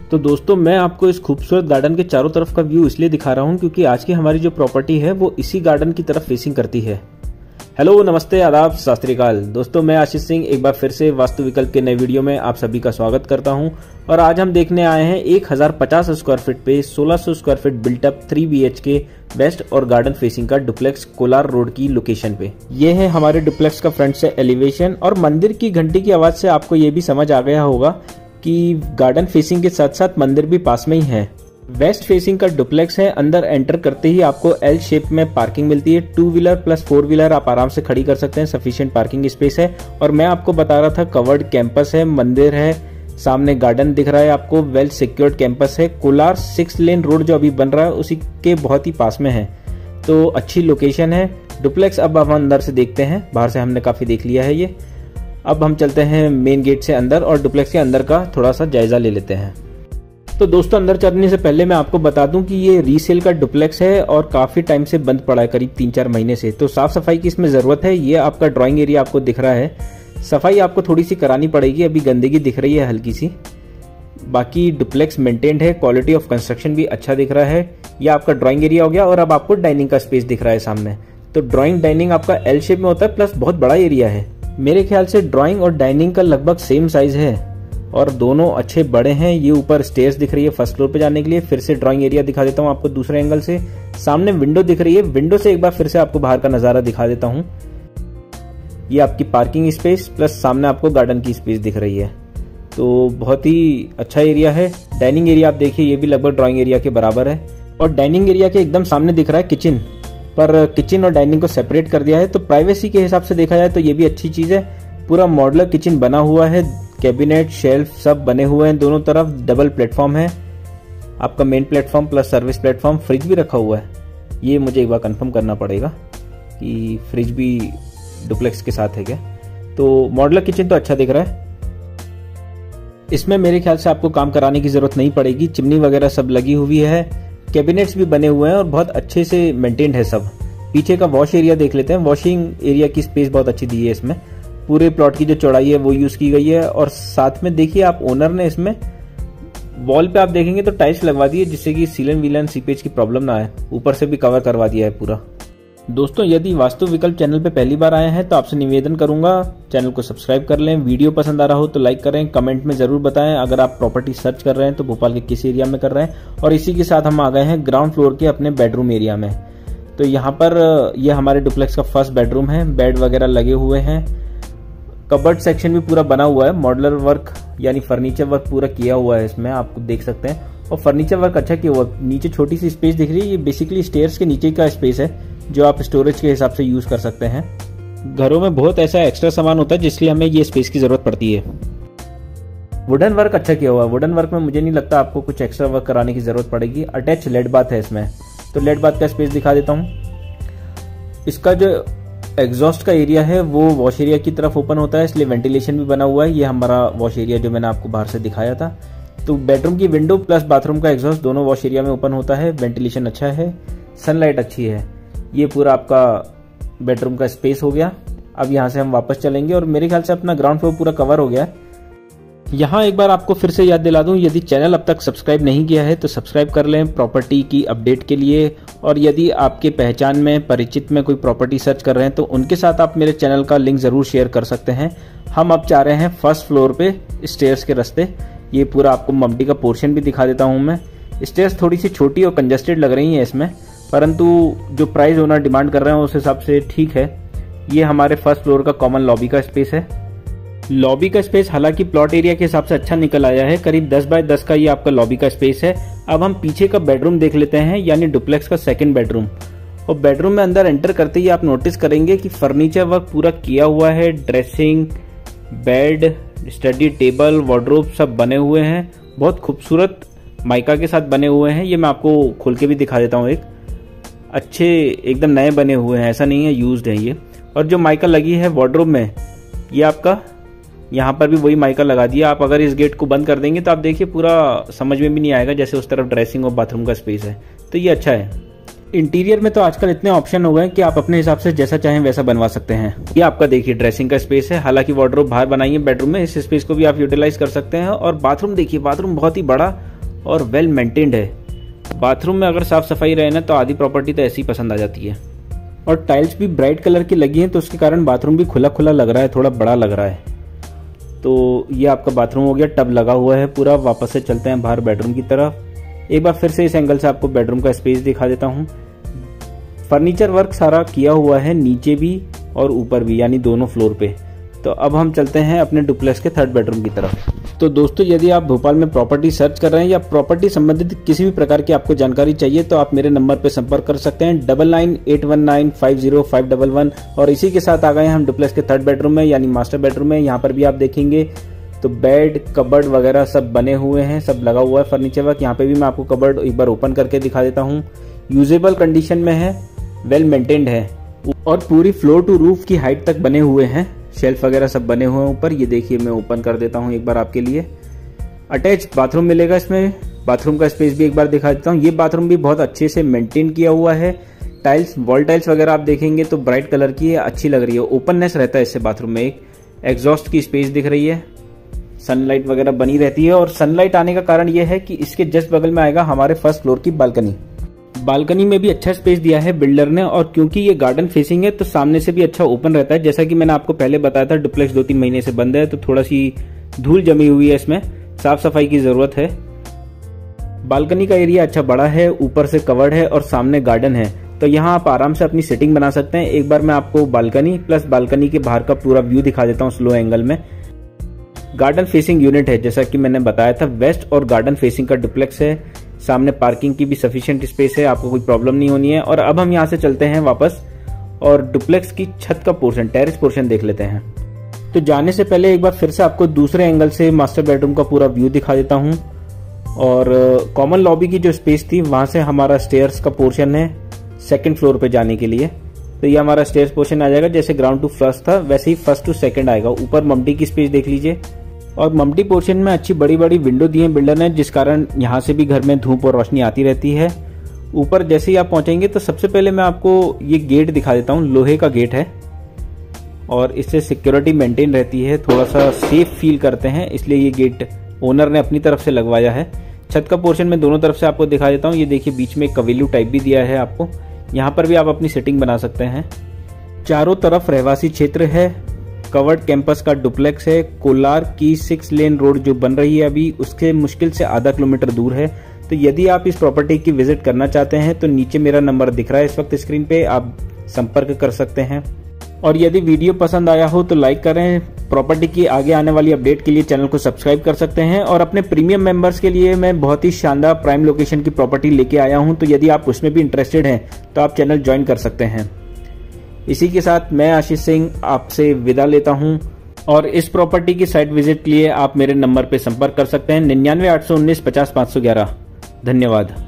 तो दोस्तों मैं आपको इस खूबसूरत गार्डन के चारों तरफ का व्यू इसलिए दिखा रहा हूँ क्योंकि आज की हमारी जो प्रॉपर्टी है वो इसी गार्डन की तरफ फेसिंग करती है। हेलो, नमस्ते, आदाब, सत श्री अकाल। दोस्तों मैं आशीष सिंह एक बार फिर से वास्तु विकल्प के नए वीडियो में आप सभी का स्वागत करता हूं और आज हम देखने आए हैं 1050 स्क्वायर फीट पे 1600 square feet built up 3 BHK west और गार्डन फेसिंग का डुप्लेक्स कोलार रोड की लोकेशन पे। ये है हमारे डुप्लेक्स का फ्रंट से एलिवेशन और मंदिर की घंटी की आवाज से आपको ये भी समझ आ गया होगा कि गार्डन फेसिंग के साथ साथ मंदिर भी पास में ही है। वेस्ट फेसिंग का डुप्लेक्स है। अंदर एंटर करते ही आपको एल शेप में पार्किंग मिलती है। 2 व्हीलर प्लस 4 व्हीलर आप आराम से खड़ी कर सकते हैं। सफिशिएंट पार्किंग स्पेस है और मैं आपको बता रहा था कवर्ड कैंपस है, मंदिर है, सामने गार्डन दिख रहा है आपको, वेल सिक्योर्ड कैंपस है। कोलार 6 लेन रोड जो अभी बन रहा है उसी के बहुत ही पास में है, तो अच्छी लोकेशन है डुप्लेक्स। अब हम अंदर से देखते हैं, बाहर से हमने काफी देख लिया है ये। अब हम चलते हैं मेन गेट से अंदर और डुप्लेक्स के अंदर का थोड़ा सा जायजा ले लेते हैं। तो दोस्तों अंदर चलने से पहले मैं आपको बता दूं कि ये रीसेल का डुप्लेक्स है और काफी टाइम से बंद पड़ा है, करीब 3-4 महीने से, तो साफ सफाई की इसमें जरूरत है। ये आपका ड्राइंग एरिया आपको दिख रहा है, सफाई आपको थोड़ी सी करानी पड़ेगी, अभी गंदगी दिख रही है हल्की सी। बाकी डुप्लेक्स मेंटेन्ड है, क्वालिटी ऑफ कंस्ट्रक्शन भी अच्छा दिख रहा है। यह आपका ड्राइंग एरिया हो गया और अब आपको डाइनिंग का स्पेस दिख रहा है सामने। तो ड्राइंग डाइनिंग आपका एल शेप में होता है प्लस बहुत बड़ा एरिया है। मेरे ख्याल से ड्राइंग और डाइनिंग का लगभग सेम साइज है और दोनों अच्छे बड़े हैं। ये ऊपर स्टेयर्स दिख रही है फर्स्ट फ्लोर पे जाने के लिए। फिर से ड्राइंग एरिया दिखा देता हूँ आपको दूसरे एंगल से। सामने विंडो दिख रही है, विंडो से एक बार फिर से आपको बाहर का नजारा दिखा देता हूँ। ये आपकी पार्किंग स्पेस प्लस सामने आपको गार्डन की स्पेस दिख रही है, तो बहुत ही अच्छा एरिया है। डाइनिंग एरिया आप देखिए, ये भी लगभग ड्राइंग एरिया के बराबर है और डाइनिंग एरिया के एकदम सामने दिख रहा है किचन, पर किचन और डाइनिंग को सेपरेट कर दिया है, तो प्राइवेसी के हिसाब से देखा जाए तो ये भी अच्छी चीज है। पूरा मॉडुलर किचन बना हुआ है, कैबिनेट शेल्फ सब बने हुए हैं दोनों तरफ। डबल प्लेटफॉर्म है आपका, main platform plus service platform. Fridge भी रखा हुआ है, ये मुझे एक बार कंफर्म करना पड़ेगा कि फ्रिज भी डुप्लेक्स के साथ है क्या। तो मॉडुलर किचन तो अच्छा दिख रहा है। इसमें मेरे ख्याल से आपको काम कराने की जरूरत नहीं पड़ेगी, चिमनी वगैरह सब लगी हुई है, कैबिनेट्स भी बने हुए हैं और बहुत अच्छे से मेंटेन्ड है सब। पीछे का वॉश एरिया देख लेते हैं। वॉशिंग एरिया की स्पेस बहुत अच्छी दी है इसमें। पूरे प्लॉट की जो चौड़ाई है वो यूज की गई है और साथ में देखिए आप ओनर ने इसमें वॉल पे आप देखेंगे तो टाइल्स लगवा दी है जिससे कि सीलन वीलन सीपेज की प्रॉब्लम ना आए। ऊपर से भी कवर करवा दिया है पूरा। दोस्तों यदि वास्तु विकल्प चैनल पे पहली बार आए हैं तो आपसे निवेदन करूंगा चैनल को सब्सक्राइब कर लें। वीडियो पसंद आ रहा हो तो लाइक करें, कमेंट में जरूर बताएं अगर आप प्रॉपर्टी सर्च कर रहे हैं तो भोपाल के किस एरिया में कर रहे हैं। और इसी के साथ हम आ गए हैं ग्राउंड फ्लोर के अपने बेडरूम एरिया में। तो यहाँ पर यह हमारे डुप्लेक्स का फर्स्ट बेडरूम है, बेड वगैरह लगे हुए हैं, कबर्ड सेक्शन भी पूरा बना हुआ है। मॉडुलर वर्क यानी फर्नीचर वर्क पूरा किया हुआ है इसमें, आप देख सकते हैं। और फर्नीचर वर्क अच्छा किया हुआ। नीचे छोटी सी स्पेस दिख रही है, ये बेसिकली स्टेयर्स के नीचे का स्पेस है जो आप स्टोरेज के हिसाब से यूज कर सकते हैं। घरों में बहुत ऐसा एक्स्ट्रा सामान होता है जिसलिए हमें ये स्पेस की जरूरत पड़ती है। वुडन वर्क अच्छा किया हुआ है। वुडन वर्क में मुझे नहीं लगता आपको कुछ एक्स्ट्रा वर्क कराने की जरूरत पड़ेगी। अटैच लेड बाथ है इसमें, तो लेड बाथ का स्पेस दिखा देता हूँ। इसका जो एग्जॉस्ट का एरिया है वो वॉश एरिया की तरफ ओपन होता है, इसलिए वेंटिलेशन भी बना हुआ है। ये हमारा वॉश एरिया जो मैंने आपको बाहर से दिखाया था। तो बेडरूम की विंडो प्लस बाथरूम का एग्जॉस्ट दोनों वॉश एरिया में ओपन होता है। वेंटिलेशन अच्छा है, सनलाइट अच्छी है। ये पूरा आपका बेडरूम का स्पेस हो गया। अब यहाँ से हम वापस चलेंगे और मेरे ख्याल से अपना ग्राउंड फ्लोर पूरा कवर हो गया है। यहाँ एक बार आपको फिर से याद दिला दूं, यदि चैनल अब तक सब्सक्राइब नहीं किया है तो सब्सक्राइब कर लें प्रॉपर्टी की अपडेट के लिए। और यदि आपके पहचान में परिचित में कोई प्रॉपर्टी सर्च कर रहे हैं तो उनके साथ आप मेरे चैनल का लिंक जरूर शेयर कर सकते हैं। हम अब जा रहे हैं फर्स्ट फ्लोर पे स्टेयर्स के रास्ते। ये पूरा आपको मम्टी का पोर्शन भी दिखा देता हूँ मैं। स्टेयर्स थोड़ी सी छोटी और कंजेस्टेड लग रही है इसमें, परंतु जो प्राइस ओनर डिमांड कर रहे हैं उस हिसाब से ठीक है। ये हमारे फर्स्ट फ्लोर का कॉमन लॉबी का स्पेस है। लॉबी का स्पेस हालांकि प्लॉट एरिया के हिसाब से अच्छा निकल आया है, करीब 10 बाय 10 का ये आपका लॉबी का स्पेस है। अब हम पीछे का बेडरूम देख लेते हैं, यानी डुप्लेक्स का सेकंड बेडरूम। और बेडरूम में अंदर एंटर करते ही आप नोटिस करेंगे कि फर्नीचर वर्क पूरा किया हुआ है। Dressing, bed, study table, wardrobe सब बने हुए हैं, बहुत खूबसूरत माइका के साथ बने हुए हैं। ये मैं आपको खोल के भी दिखा देता हूँ। एक अच्छे एकदम नए बने हुए हैं, ऐसा नहीं है यूज्ड है ये। और जो माइका लगी है वार्डरोब में, ये आपका यहाँ पर भी वही माइका लगा दिया। आप अगर इस गेट को बंद कर देंगे तो आप देखिए पूरा समझ में भी नहीं आएगा, जैसे उस तरफ ड्रेसिंग और बाथरूम का स्पेस है, तो ये अच्छा है। इंटीरियर में तो आजकल इतने ऑप्शन हो गए कि आप अपने हिसाब से जैसा चाहें वैसा बनवा सकते हैं। ये आपका देखिए ड्रेसिंग का स्पेस है, हालांकि वार्डरोब बाहर बनाई है बेडरूम में, इस स्पेस को भी आप यूटिलाइज कर सकते हैं। और बाथरूम देखिए, बाथरूम बहुत ही बड़ा और वेल मेंटेन्ड है। बाथरूम में अगर साफ सफाई रहे ना तो आधी प्रॉपर्टी तो ऐसी ही पसंद आ जाती है। और टाइल्स भी ब्राइट कलर की लगी हैं तो उसके कारण बाथरूम भी खुला खुला लग रहा है, थोड़ा बड़ा लग रहा है। तो ये आपका बाथरूम हो गया, टब लगा हुआ है पूरा। वापस से चलते हैं बाहर बेडरूम की तरफ। एक बार फिर से इस एंगल से आपको बेडरूम का स्पेस दिखा देता हूँ। फर्नीचर वर्क सारा किया हुआ है नीचे भी और ऊपर भी, यानी दोनों फ्लोर पे। तो अब हम चलते हैं अपने डुप्लेक्स के थर्ड बेडरूम की तरफ। तो दोस्तों, यदि आप भोपाल में प्रॉपर्टी सर्च कर रहे हैं या प्रॉपर्टी संबंधित किसी भी प्रकार की आपको जानकारी चाहिए तो आप मेरे नंबर पर संपर्क कर सकते हैं 9981950511। और इसी के साथ आ गए हम डुप्लेक्स के थर्ड बेडरूम में, यानी मास्टर बेडरूम में। यहाँ पर भी आप देखेंगे तो बेड, कबर्ड वगैरह सब बने हुए हैं, सब लगा हुआ है फर्नीचर वर्क। यहाँ पे भी मैं आपको कबर्ड एक बार ओपन करके दिखा देता हूँ। यूजेबल कंडीशन में है, वेल मेंटेन्ड है और पूरी फ्लोर टू रूफ की हाइट तक बने हुए हैं। शेल्फ वगैरह सब बने हुए हैं ऊपर। ये देखिए, मैं ओपन कर देता हूँ एक बार आपके लिए। अटैच बाथरूम मिलेगा इसमें। बाथरूम का स्पेस भी एक बार दिखा देता हूँ। ये बाथरूम भी बहुत अच्छे से मेंटेन किया हुआ है। टाइल्स, वॉल टाइल्स वगैरह आप देखेंगे तो ब्राइट कलर की है, अच्छी लग रही है। ओपननेस रहता है इससे बाथरूम में। एक एग्जॉस्ट की स्पेस दिख रही है, सनलाइट वगैरह बनी रहती है। और सनलाइट आने का कारण यह है कि इसके जस्ट बगल में आएगा हमारे फर्स्ट फ्लोर की बालकनी। बालकनी में भी अच्छा स्पेस दिया है बिल्डर ने, और क्योंकि ये गार्डन फेसिंग है तो सामने से भी अच्छा ओपन रहता है। जैसा कि मैंने आपको पहले बताया था, डुप्लेक्स 2-3 महीने से बंद है तो थोड़ा सी धूल जमी हुई है, इसमें साफ सफाई की जरूरत है। बालकनी का एरिया अच्छा बड़ा है, ऊपर से कवर्ड है और सामने गार्डन है, तो यहाँ आप आराम से अपनी सेटिंग बना सकते हैं। एक बार मैं आपको बालकनी प्लस बालकनी के बाहर का पूरा व्यू दिखा देता हूँ स्लो एंगल में। गार्डन फेसिंग यूनिट है, जैसा कि मैंने बताया था। वेस्ट और गार्डन फेसिंग का डुप्लेक्स है। सामने पार्किंग की भी सफिशिएंट स्पेस है, आपको कोई प्रॉब्लम नहीं होनी है। और अब हम यहाँ से चलते हैं वापस और डुप्लेक्स की छत का पोर्शन, टेरेस पोर्शन देख लेते हैं। तो जाने से पहले एक बार फिर से आपको दूसरे एंगल से मास्टर बेडरूम का पूरा व्यू दिखा देता हूँ। और कॉमन लॉबी की जो स्पेस थी वहां से हमारा स्टेयर्स का पोर्शन है सेकंड फ्लोर पे जाने के लिए। तो ये हमारा स्टेयर्स पोर्शन आ जाएगा। जैसे ग्राउंड टू फर्स्ट था वैसे ही फर्स्ट टू सेकंड आएगा। ऊपर ममटी की स्पेस देख लीजिए, और ममटी पोर्शन में अच्छी बड़ी बड़ी विंडो दी है बिल्डर ने, जिस कारण यहाँ से भी घर में धूप और रोशनी आती रहती है। ऊपर जैसे ही आप पहुंचेंगे तो सबसे पहले मैं आपको ये गेट दिखा देता हूँ। लोहे का गेट है और इससे सिक्योरिटी मेंटेन रहती है, थोड़ा सा सेफ फील करते हैं, इसलिए ये गेट ओनर ने अपनी तरफ से लगवाया है। छत का पोर्शन में दोनों तरफ से आपको दिखा देता हूँ। ये देखिए, बीच में कवेलू टाइप भी दिया है आपको। यहाँ पर भी आप अपनी सेटिंग बना सकते हैं। चारों तरफ रहवासी क्षेत्र है। कवर्ड कैंपस का डुप्लेक्स है। कोलार की 6 लेन रोड जो बन रही है अभी, उसके मुश्किल से आधा किलोमीटर दूर है। तो यदि आप इस प्रॉपर्टी की विजिट करना चाहते हैं तो नीचे मेरा नंबर दिख रहा है इस वक्त स्क्रीन पे, आप संपर्क कर सकते हैं। और यदि वीडियो पसंद आया हो तो लाइक करें। प्रॉपर्टी की आगे आने वाली अपडेट के लिए चैनल को सब्सक्राइब कर सकते हैं। और अपने प्रीमियम मेंबर्स के लिए मैं बहुत ही शानदार प्राइम लोकेशन की प्रॉपर्टी लेके आया हूं, तो यदि आप उसमें भी इंटरेस्टेड हैं तो आप चैनल ज्वाइन कर सकते हैं। इसी के साथ मैं आशीष सिंह आपसे विदा लेता हूं। और इस प्रॉपर्टी की साइट विजिट के लिए आप मेरे नंबर पर संपर्क कर सकते हैं 99 819 50 511। धन्यवाद।